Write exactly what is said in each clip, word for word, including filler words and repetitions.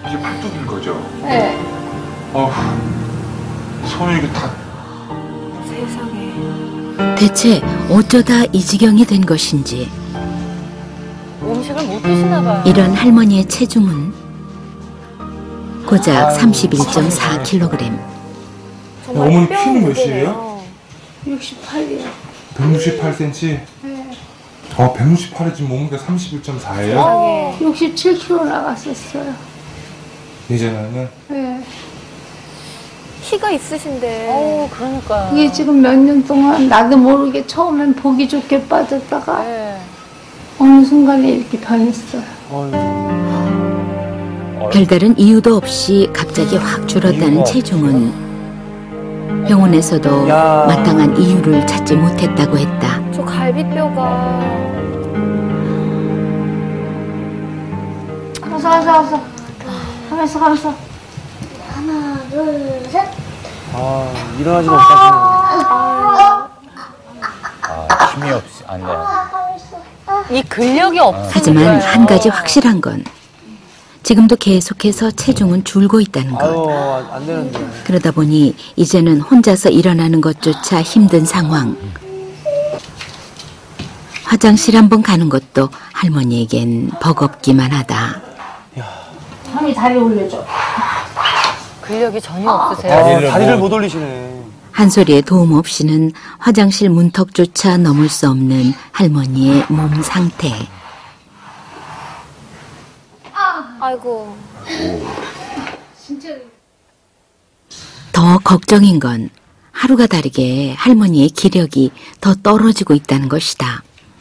이게 팔뚝인 거죠? 네. 어휴, 손이 이게 다. 세상에. 대체 어쩌다 이 지경이 된 것인지. 음식을 못 드시나 봐요. 이런 할머니의 체중은 고작 삼십일 점 사 킬로그램. 어머니 키는 몇이에요? 육십팔이요. 백육십팔 센티미터? 네. 어, 백육십팔에 지금 몸무게 삼십일 점 사예요? 어, 육십칠 킬로그램 나갔었어요. 예전에는? 네. 키가 있으신데. 어, 그러니까. 이게 지금 몇 년 동안 나도 모르게 처음엔 보기 좋게 빠졌다가 네. 어느 순간에 이렇게 변했어요. 별다른 이유도 없이 갑자기 확 줄었다는 체중은 병원에서도 야. 마땅한 이유를 찾지 못했다고 했다. 저 갈비뼈가. 가면서 가면서 가면서 가면서 가면서 하나, 둘, 셋. 아, 일어나지 못하시네. 아, 힘이 없이, 안 돼. 이 근력이 없으니까. 하지만 한 가지 확실한 건 지금도 계속해서 체중은 줄고 있다는 것. 아유, 안 되는데. 그러다 보니 이제는 혼자서 일어나는 것조차 힘든 상황. 화장실 한번 가는 것도 할머니에겐 버겁기만 하다. 형이 다리 올려줘. 근력이 전혀 없으세요. 아, 다리를 다리를 못- 못 올리시네. 한 소리의 도움 없이는 화장실 문턱조차 넘을 수 없는 할머니의 몸 상태. 아이고. 더 걱정인 건 하루가 다르게 할머니의 기력이 더 떨어지고 있다는 것이다.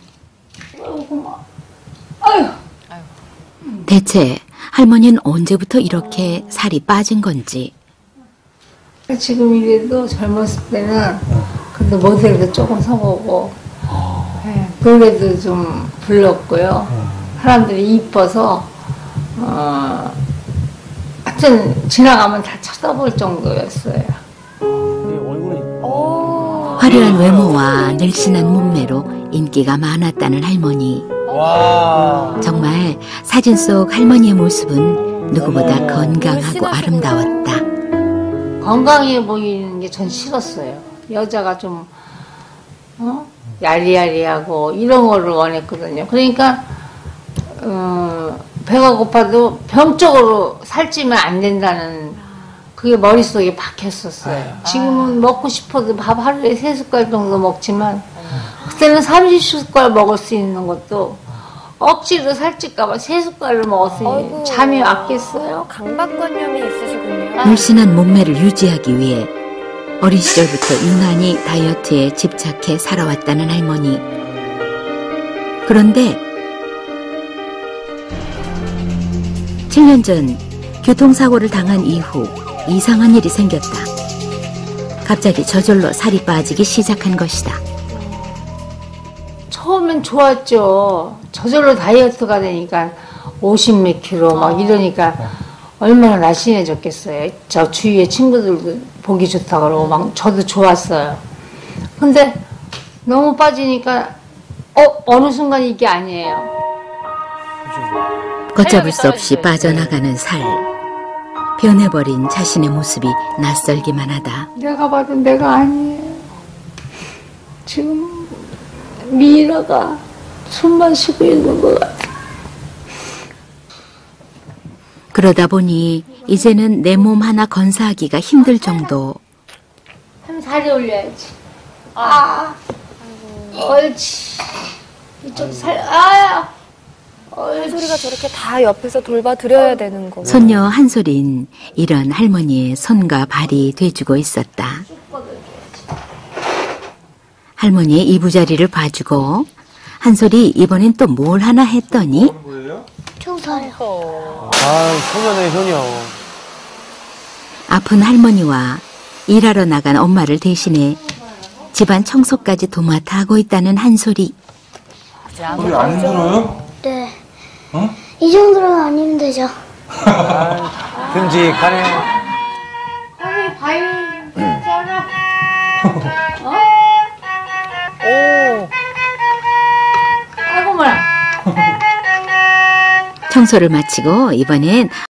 대체 할머니는 언제부터 이렇게 살이 빠진 건지. 지금 이래도 젊었을 때는 그래도 모델도 조금 서보고 네, 노래도 좀 불렀고요. 사람들이 이뻐서 어, 하여튼 지나가면 다 쳐다볼 정도였어요. 얼굴이. 화려한 외모와 늘씬한 몸매로 인기가 많았다는 할머니. 와. 정말 사진 속 할머니의 모습은 누구보다 건강하고 아름다웠다. 건강해 보이는 게 전 싫었어요. 여자가 좀 어? 야리야리하고 이런 거를 원했거든요. 그러니까 어, 배가 고파도 병적으로 살찌면 안 된다는 그게 머릿속에 박혔었어요. 지금은 먹고 싶어도 밥 하루에 세 숟갈 정도 먹지만 그때는 삼십 숟갈 먹을 수 있는 것도 억지로 살찔까봐 세 숟갈을 먹었으니 아이고. 잠이 왔겠어요? 강박관념이 있으시군요. 늘씬한 몸매를 유지하기 위해 어린 시절부터 유난히 다이어트에 집착해 살아왔다는 할머니. 그런데 칠 년 전 교통사고를 당한 이후 이상한 일이 생겼다. 갑자기 저절로 살이 빠지기 시작한 것이다. 처음엔 좋았죠. 저절로 다이어트가 되니까 오십 몇 킬로 막 이러니까 얼마나 날씬해졌겠어요. 저 주위에 친구들도 보기 좋다 그러고 막 저도 좋았어요. 근데 너무 빠지니까 어 어느 순간 이게 아니에요. 걷잡을 수 없이 빠져나가는 살. 변해버린 자신의 모습이 낯설기만 하다. 내가 봐도 내가 아니에요. 지금 미라가 숨만 쉬고 있는 것 같아. 그러다 보니 이제는 내 몸 하나 건사하기가 힘들 정도. 한 다리 올려야지. 아, 옳지. 이쪽 살, 아야. 소리가 저렇게 다 옆에서 돌봐드려야 되는 거고. 손녀 한솔인 이런 할머니의 손과 발이 돼주고 있었다. 할머니의 이부자리를 봐주고 한솔이 이번엔 또 뭘 하나 했더니 청소요. 아, 소년의 효녀. 아픈 할머니와 일하러 나간 엄마를 대신해 집안 청소까지 도맡아 하고 있다는 한솔이. 우리 안 힘들어요? 네. 어? 이 정도는 안 힘들죠. 아, 듬직하네. 아니, 바위 있잖아. 오. 아이고, 뭐야. 청소를 마치고 이번엔